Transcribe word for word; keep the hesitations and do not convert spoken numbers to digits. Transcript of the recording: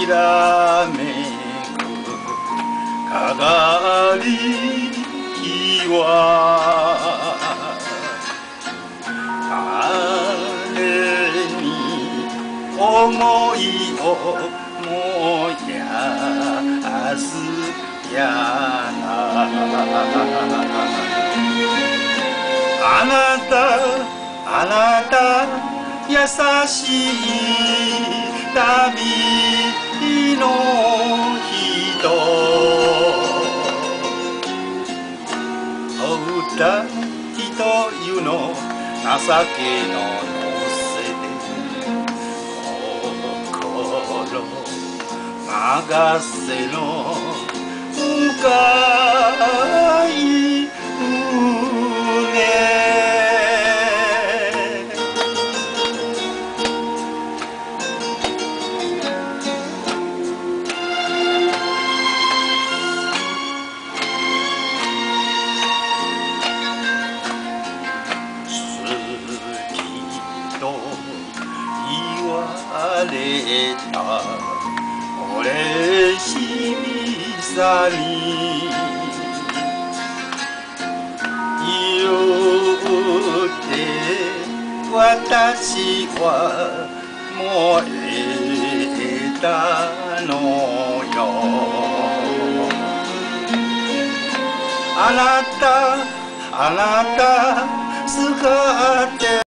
きらめくかがり火は誰に思いを燃やすやなあなたあなた優しい旅の人お歌ひというの情けの乗せて心任せの深い胸言われた俺しみさに言って私は燃えたのよあなたあなた使って